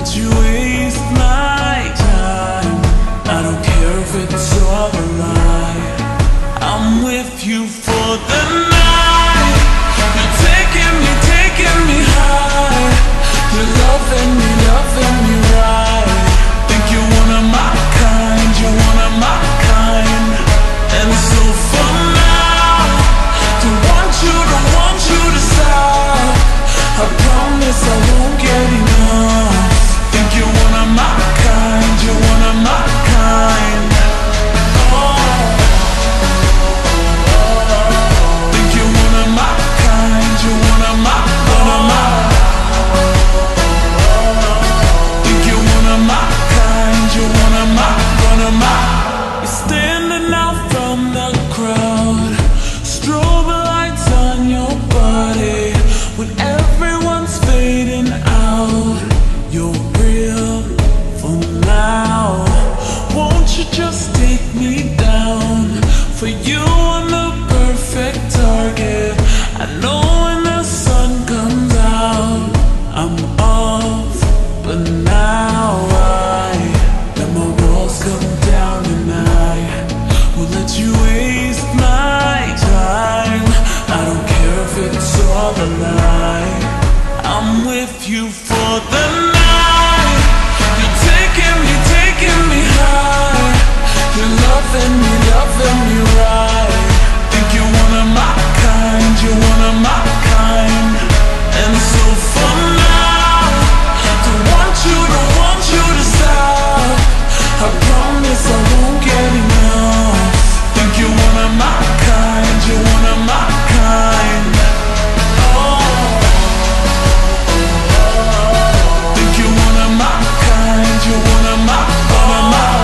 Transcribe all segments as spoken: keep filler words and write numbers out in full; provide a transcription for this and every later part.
let you waste my time. I don't care if it's all a lie. I'm with you for the night. You're taking me, taking me high. You're loving me, loving me right. Think you're one of my kind, you're one of my kind. And so for now, don't want you, don't want you to stop. I promise I won't get enough. Think you're one of my kind, you're one of my kind. Oh, think you're one of my kind, you're one of my, one of my. Think you're one of my kind, you're one of my, one of my. You're standing out from the crowd, strobe lights on your body. When everyone's fading out, you're real for now. Won't you just take me down? For you I'm the perfect target. I know when the sun comes out, I'm off, but now I let my walls come down tonight. We'll let you waste my time. I don't care if it's all a lie. I'm with you for the night. You're taking me, taking me high. You're loving me, loving me right. Think you're one of my kind, you're one of my kind. And so for now, don't want you, don't want you to stop. I promise I won't get enough. Think you're one of my kind, you're one of my kind. Oh, think you're one of my kind, you're one of my, one of my.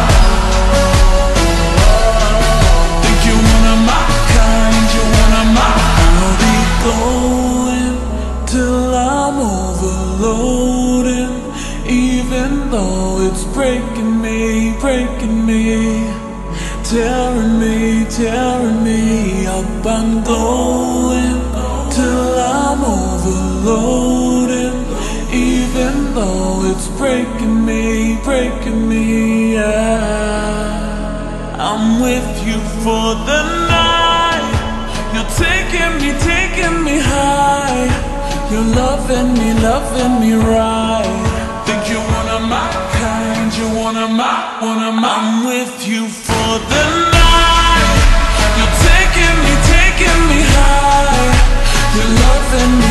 Think you're one of my kind, you're one of my. I'll be going till I'm overloading, even though it's breaking me, breaking me, tearing me, tearing me up. I'm going till I'm overloading, even though it's breaking me, breaking me, yeah. I'm with you for the night. You're taking me, taking me high. You're loving me, loving me right. Think you're one of my kind, you're one of my, one of my. I'm with you for the night. You're taking me, taking me high. You're loving me,